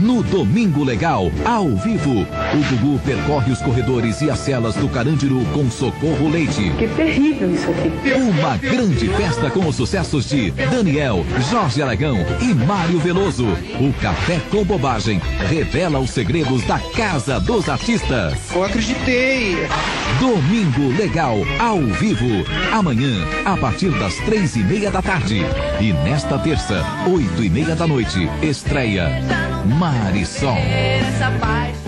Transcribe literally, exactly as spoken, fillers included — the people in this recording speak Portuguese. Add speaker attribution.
Speaker 1: no Domingo Legal, ao vivo. O Gugu percorre os corredores e as celas do Carandiru com Socorro Leite.
Speaker 2: Que terrível isso aqui.
Speaker 1: Uma grande festa com os sucessos de Daniel, Jorge Aragão e Mário Veloso. O Café com Bobagem revela os segredos da Casa dos Artistas.
Speaker 3: Eu acreditei.
Speaker 1: Domingo Legal, ao vivo. Amanhã, a partir das três e meia da tarde. E nesta terça, oito e meia da noite, estreia Marisol.